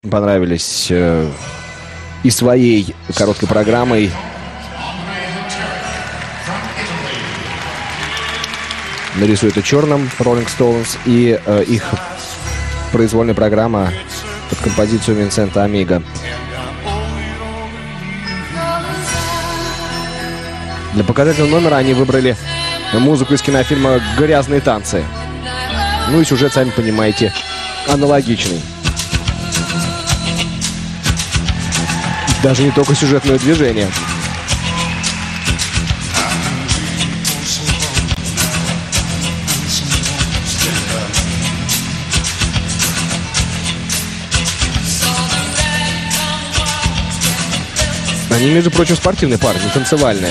понравились и своей короткой программой. Нарисует и черным Rolling Stones, и их произвольная программа под композицию Винсента Амиго. Для показательного номера они выбрали музыку из кинофильма «Грязные танцы». Ну и сюжет, сами понимаете, аналогичный. Даже не только сюжет, но и движение. Они, между прочим, спортивные парни, не танцевальные.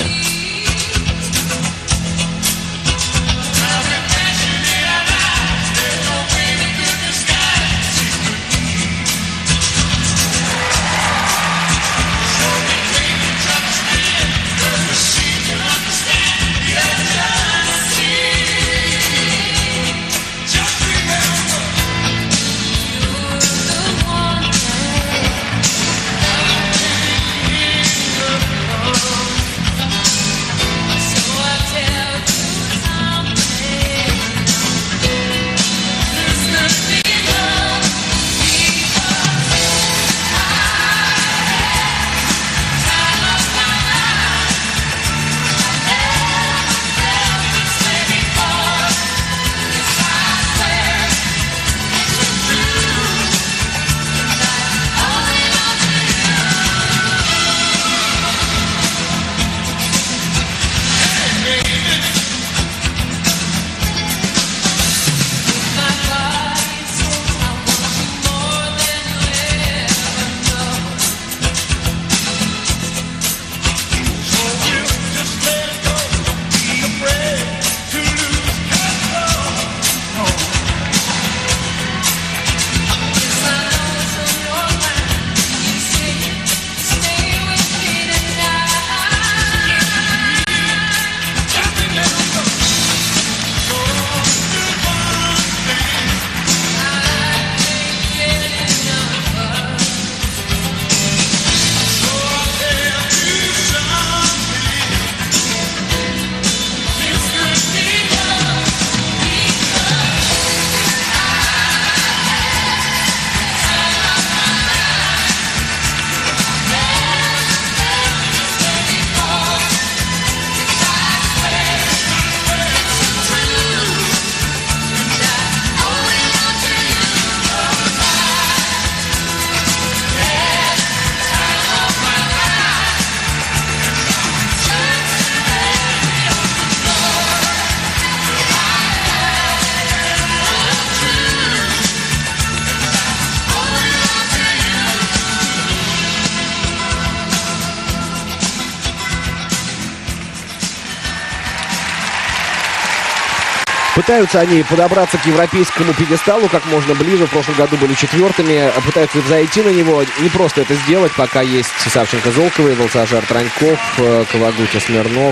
Пытаются они подобраться к европейскому пьедесталу как можно ближе. В прошлом году были четвертыми. Пытаются зайти на него. Не просто это сделать, пока есть Савченко-Золковый, Волцажар Траньков, Кавагутя Смирнов,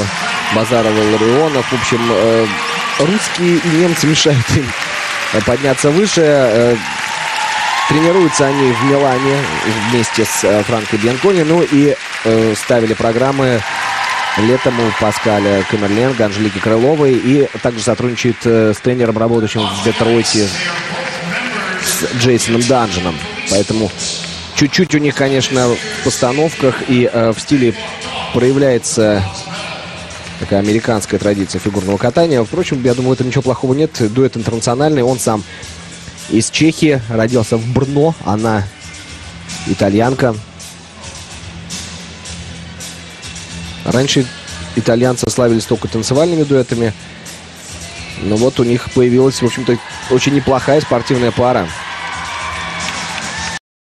Базаров и Ларионов. В общем, русские и немцы мешают им подняться выше. Тренируются они в Милане вместе с Франко Бьянкони. Ну и ставили программы летом у Паскаля Камерленга, Анжелики Крыловой, и также сотрудничает с тренером, работающим в Детройте, с Джейсоном Данженом. Поэтому чуть-чуть у них, конечно, в постановках и в стиле проявляется такая американская традиция фигурного катания. Впрочем, я думаю, в этом ничего плохого нет. Дуэт интернациональный. Он сам из Чехии, родился в Брно. Она итальянка. Раньше итальянцы славились только танцевальными дуэтами. Но вот у них появилась, в общем-то, очень неплохая спортивная пара.